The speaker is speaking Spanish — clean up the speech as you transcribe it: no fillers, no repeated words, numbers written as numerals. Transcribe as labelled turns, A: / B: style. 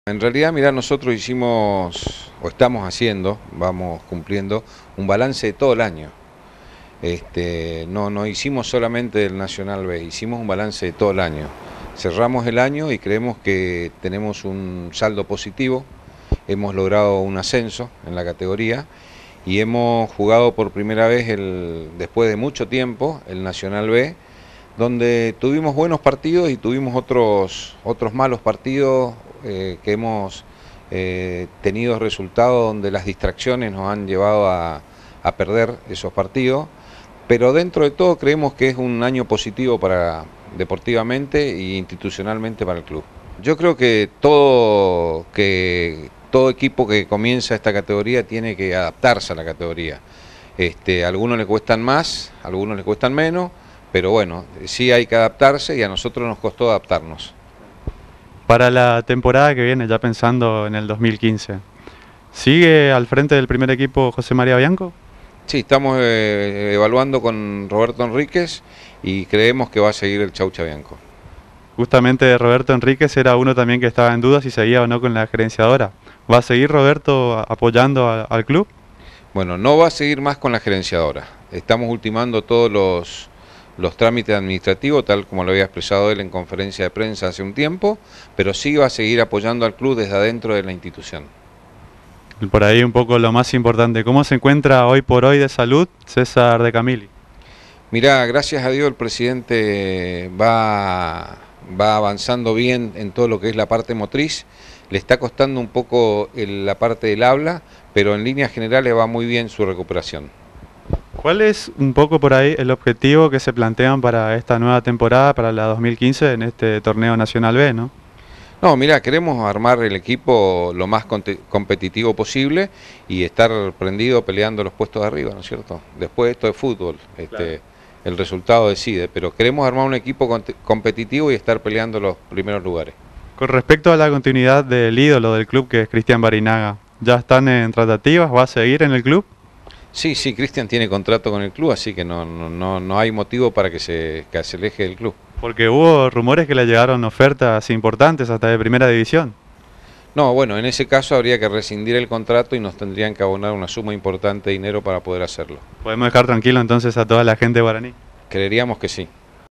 A: En realidad, mirá, nosotros hicimos, o estamos haciendo, vamos cumpliendo, un balance de todo el año. No hicimos solamente del Nacional B, hicimos un balance de todo el año. Cerramos el año y creemos que tenemos un saldo positivo, hemos logrado un ascenso en la categoría y hemos jugado por primera vez, después de mucho tiempo, el Nacional B, donde tuvimos buenos partidos y tuvimos otros malos partidos que hemos tenido resultados donde las distracciones nos han llevado a perder esos partidos, pero dentro de todo creemos que es un año positivo deportivamente e institucionalmente para el club. Yo creo que todo equipo que comienza esta categoría tiene que adaptarse a la categoría. A algunos les cuestan más, a algunos les cuestan menos, pero bueno, sí hay que adaptarse y a nosotros nos costó adaptarnos.
B: Para la temporada que viene, ya pensando en el 2015, ¿sigue al frente del primer equipo José María Bianco?
A: Sí, estamos evaluando con Roberto Enríquez y creemos que va a seguir el Chaucha Bianco.
B: Justamente Roberto Enríquez era uno también que estaba en duda si seguía o no con la gerenciadora. ¿Va a seguir Roberto apoyando al club?
A: Bueno, no va a seguir más con la gerenciadora. Estamos ultimando todos los trámites administrativos, tal como lo había expresado él en conferencia de prensa hace un tiempo, pero sí va a seguir apoyando al club desde adentro de la institución.
B: Por ahí un poco lo más importante, ¿cómo se encuentra hoy por hoy de salud César de Camilli?
A: Mirá, gracias a Dios el presidente va avanzando bien en todo lo que es la parte motriz, le está costando un poco la parte del habla, pero en líneas generales va muy bien su recuperación.
B: ¿Cuál es un poco por ahí el objetivo que se plantean para esta nueva temporada, para la 2015, en este torneo Nacional B, ¿no?
A: No, mira, queremos armar el equipo lo más competitivo posible y estar prendido peleando los puestos de arriba, ¿no es cierto? Después esto es fútbol,
B: Claro.
A: el resultado decide, pero queremos armar un equipo competitivo y estar peleando los primeros lugares.
B: Con respecto a la continuidad del ídolo del club, que es Cristian Barinaga, ¿ya están en tratativas? ¿Va a seguir en el club?
A: Sí, sí, Cristian tiene contrato con el club, así que no hay motivo para que se aleje del club.
B: Porque hubo rumores que le llegaron ofertas importantes hasta de primera división.
A: No, bueno, en ese caso habría que rescindir el contrato y nos tendrían que abonar una suma importante de dinero para poder hacerlo.
B: Podemos dejar tranquilo entonces a toda la gente guaraní.
A: Creeríamos que sí.